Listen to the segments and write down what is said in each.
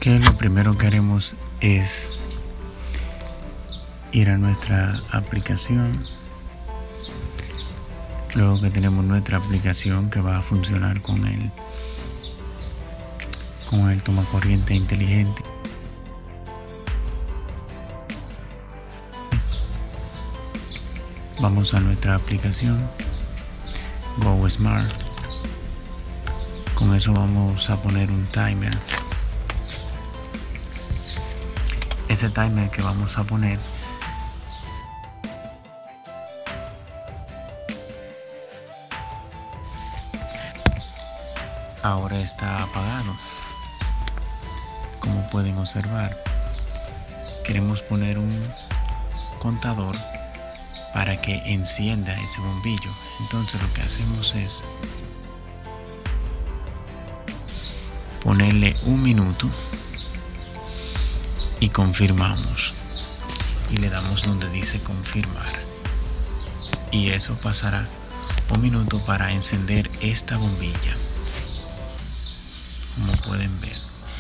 Que lo primero que haremos es ir a nuestra aplicación. Luego que tenemos nuestra aplicación que va a funcionar con el tomacorriente inteligente, vamos a nuestra aplicación Go Smart. Con eso vamos a poner un timer. Ese timer que vamos a poner ahora está apagado. Como pueden observar, queremos poner un contador para que encienda ese bombillo. Entonces lo que hacemos es ponerle 1 minuto y confirmamos, y le damos donde dice confirmar, y eso pasará 1 minuto para encender esta bombilla, como pueden ver.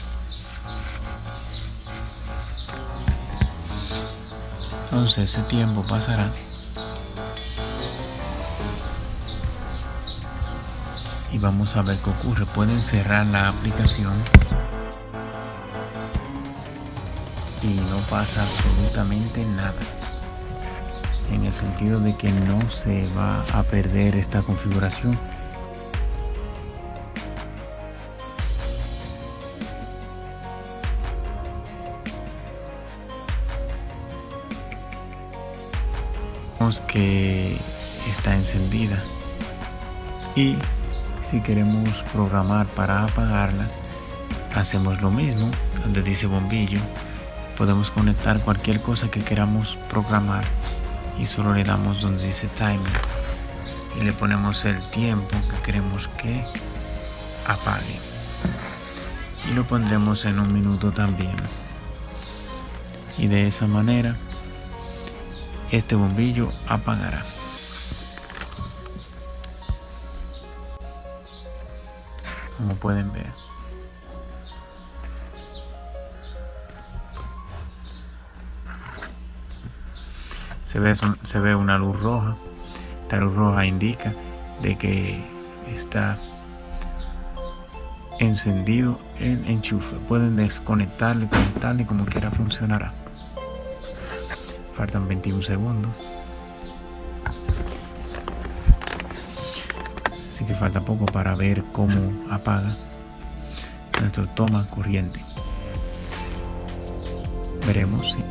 Entonces ese tiempo pasará y vamos a ver qué ocurre. Pueden cerrar la aplicación y no pasa absolutamente nada, en el sentido de que no se va a perder esta configuración. Vemos que está encendida, y si queremos programar para apagarla, hacemos lo mismo. Donde dice bombillo, podemos conectar cualquier cosa que queramos programar y solo le damos donde dice timer y le ponemos el tiempo que queremos que apague, y lo pondremos en 1 minuto también, y de esa manera este bombillo apagará. Como pueden ver, se ve una luz roja. Esta luz roja indica de que está encendido el enchufe. Pueden desconectarlo y conectarlo y como quiera funcionará. Faltan 21 segundos. Así que falta poco para ver cómo apaga nuestro toma corriente. Veremos si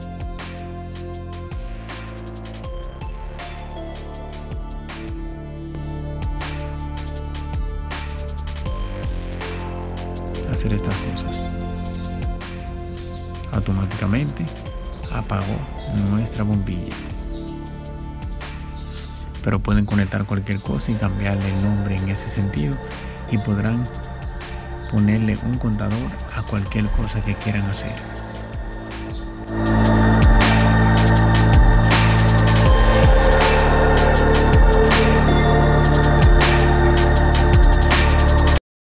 hacer estas cosas. Automáticamente apagó nuestra bombilla. Pero pueden conectar cualquier cosa y cambiarle el nombre en ese sentido, y podrán ponerle un contador a cualquier cosa que quieran hacer.